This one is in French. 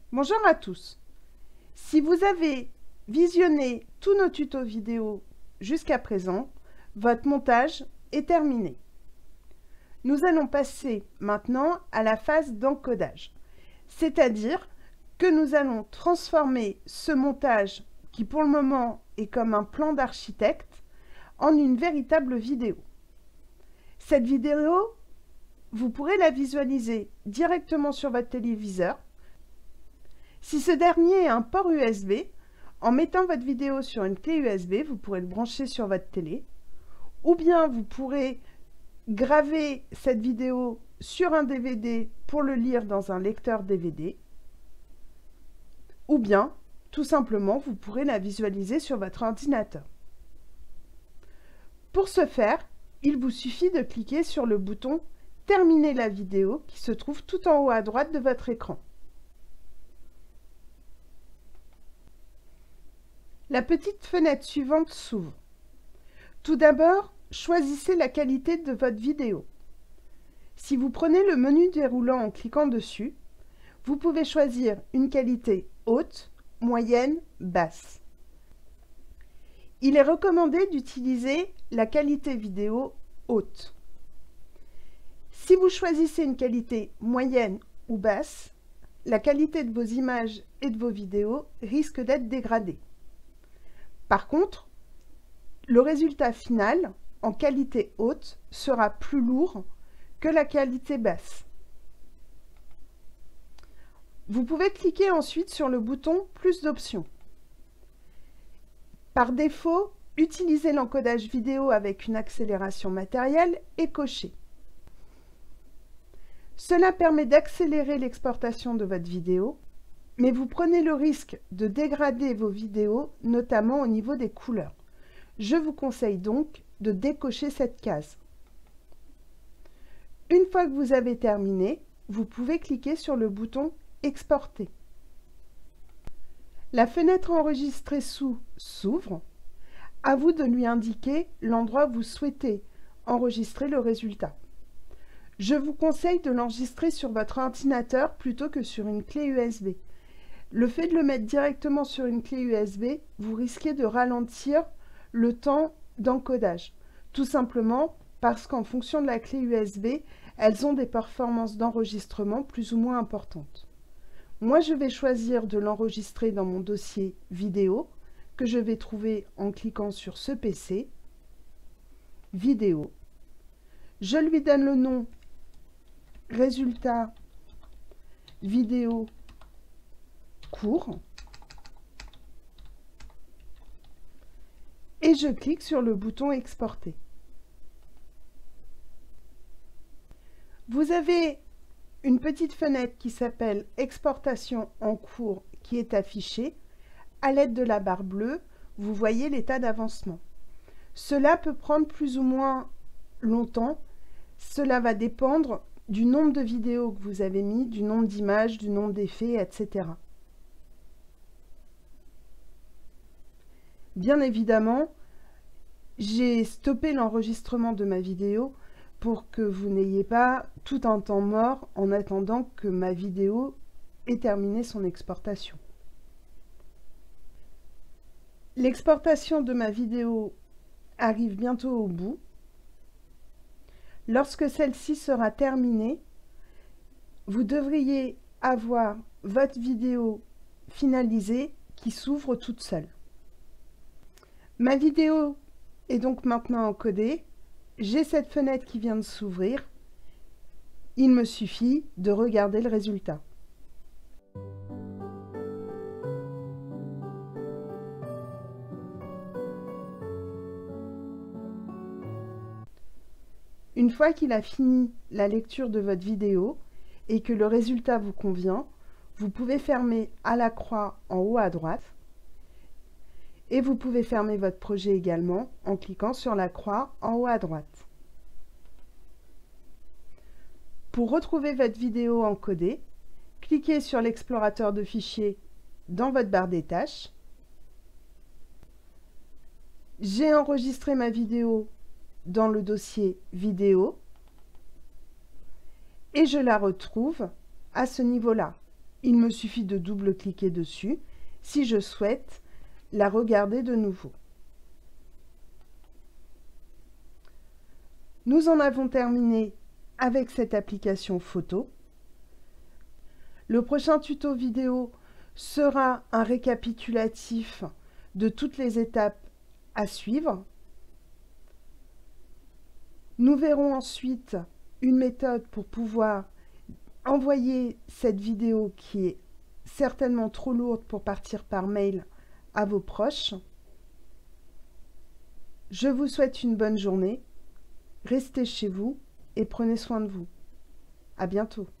Bonjour à tous. Si vous avez visionné tous nos tutos vidéo jusqu'à présent, votre montage est terminé. Nous allons passer maintenant à la phase d'encodage, c'est-à-dire que nous allons transformer ce montage, qui pour le moment est comme un plan d'architecte, en une véritable vidéo. Cette vidéo, vous pourrez la visualiser directement sur votre téléviseur. Si ce dernier est un port USB, en mettant votre vidéo sur une clé USB, vous pourrez le brancher sur votre télé, ou bien vous pourrez graver cette vidéo sur un DVD pour le lire dans un lecteur DVD, ou bien, tout simplement, vous pourrez la visualiser sur votre ordinateur. Pour ce faire, il vous suffit de cliquer sur le bouton « Terminer la vidéo » qui se trouve tout en haut à droite de votre écran. La petite fenêtre suivante s'ouvre. Tout d'abord, choisissez la qualité de votre vidéo. Si vous prenez le menu déroulant en cliquant dessus, vous pouvez choisir une qualité haute, moyenne, basse. Il est recommandé d'utiliser la qualité vidéo haute. Si vous choisissez une qualité moyenne ou basse, la qualité de vos images et de vos vidéos risque d'être dégradée. Par contre, le résultat final, en qualité haute, sera plus lourd que la qualité basse. Vous pouvez cliquer ensuite sur le bouton « Plus d'options ». Par défaut, utilisez l'encodage vidéo avec une accélération matérielle est coché. Cela permet d'accélérer l'exportation de votre vidéo, mais vous prenez le risque de dégrader vos vidéos, notamment au niveau des couleurs. Je vous conseille donc de décocher cette case. Une fois que vous avez terminé, vous pouvez cliquer sur le bouton « Exporter ». La fenêtre enregistrée sous s'ouvre. À vous de lui indiquer l'endroit où vous souhaitez enregistrer le résultat. Je vous conseille de l'enregistrer sur votre ordinateur plutôt que sur une clé USB. Le fait de le mettre directement sur une clé USB, vous risquez de ralentir le temps d'encodage. Tout simplement parce qu'en fonction de la clé USB, elles ont des performances d'enregistrement plus ou moins importantes. Moi, je vais choisir de l'enregistrer dans mon dossier vidéo, que je vais trouver en cliquant sur ce PC, vidéo. Je lui donne le nom résultat vidéo court et je clique sur le bouton exporter. Vous avez une petite fenêtre qui s'appelle exportation en cours qui est affichée. À l'aide de la barre bleue, vous voyez l'état d'avancement. Cela peut prendre plus ou moins longtemps. Cela va dépendre du nombre de vidéos que vous avez mis, du nombre d'images, du nombre d'effets, etc. Bien évidemment, j'ai stoppé l'enregistrement de ma vidéo pour que vous n'ayez pas tout un temps mort en attendant que ma vidéo ait terminé son exportation. L'exportation de ma vidéo arrive bientôt au bout. Lorsque celle-ci sera terminée, vous devriez avoir votre vidéo finalisée qui s'ouvre toute seule. Ma vidéo est donc maintenant encodée. J'ai cette fenêtre qui vient de s'ouvrir. Il me suffit de regarder le résultat. Une fois qu'il a fini la lecture de votre vidéo et que le résultat vous convient, vous pouvez fermer à la croix en haut à droite et vous pouvez fermer votre projet également en cliquant sur la croix en haut à droite. Pour retrouver votre vidéo encodée, cliquez sur l'explorateur de fichiers dans votre barre des tâches. J'ai enregistré ma vidéo dans le dossier vidéo et je la retrouve à ce niveau-là. Il me suffit de double-cliquer dessus si je souhaite la regarder de nouveau. Nous en avons terminé avec cette application photo. Le prochain tuto vidéo sera un récapitulatif de toutes les étapes à suivre. Nous verrons ensuite une méthode pour pouvoir envoyer cette vidéo qui est certainement trop lourde pour partir par mail à vos proches. Je vous souhaite une bonne journée. Restez chez vous et prenez soin de vous. À bientôt.